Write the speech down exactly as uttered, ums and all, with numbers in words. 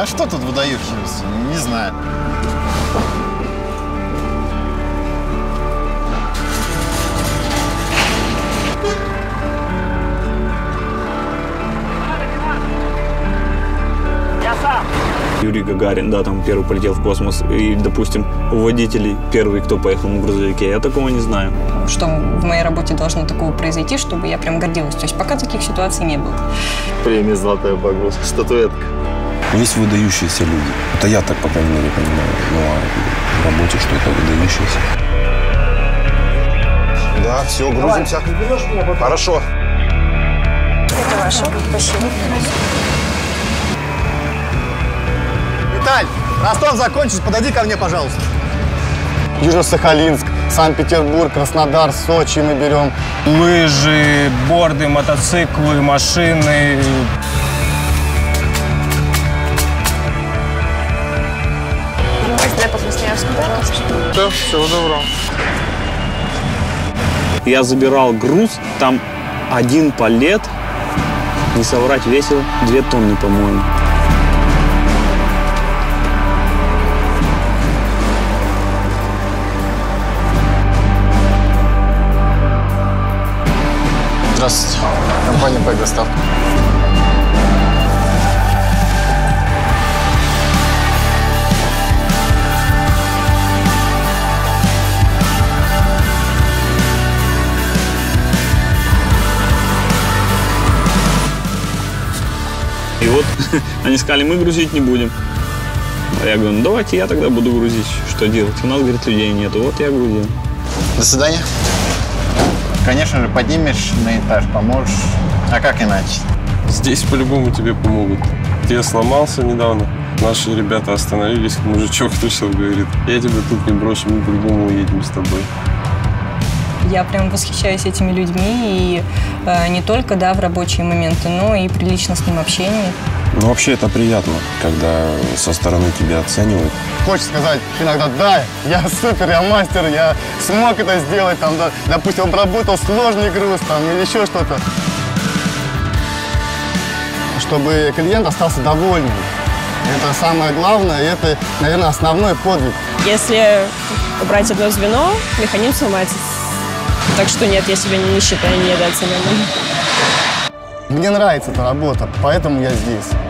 А что тут выдающегося? Не знаю. Юрий Гагарин, да, там первый полетел в космос. И, допустим, у водителей первый, кто поехал на грузовике, я такого не знаю. Что в моей работе должно такого произойти, чтобы я прям гордилась. То есть пока таких ситуаций не было. Премия «Золотая погрузка», статуэтка. Есть выдающиеся люди. Это я так, по крайней мере, понимаю. Ну, а в работе что это выдающиеся? Да, все, грузимся. Хорошо. Это ваше. Спасибо. Виталь, Ростов закончишь, подойди ко мне, пожалуйста. Южно-Сахалинск, Санкт-Петербург, Краснодар, Сочи мы берем. Лыжи, борды, мотоциклы, машины. Да, всего доброго. Я забирал груз, там один палет, не соврать, весил две тонны, по-моему. Здравствуйте. Компания «Пэк Доставка». И вот они сказали, мы грузить не будем. А я говорю, ну давайте я тогда буду грузить. Что делать? У нас, говорит, людей нету. Вот я грузил. До свидания. Конечно же, поднимешь на этаж, поможешь. А как иначе? Здесь по-любому тебе помогут. Я сломался недавно. Наши ребята остановились, мужичок вышел, говорит, я тебя тут не брошу, мы по-любому уедем с тобой. Я прям восхищаюсь этими людьми, и э, не только, да, в рабочие моменты, но и при личностном общении. Ну, вообще это приятно, когда со стороны тебя оценивают. Хочешь сказать иногда, да, я супер, я мастер, я смог это сделать, там, да, допустим, обработал сложный груз там, или еще что-то. Чтобы клиент остался довольным. Это самое главное, и это, наверное, основной подвиг. Если убрать одно звено, механизм сломается. Так что нет, я себя не считаю недооцененным. Мне нравится эта работа, поэтому я здесь.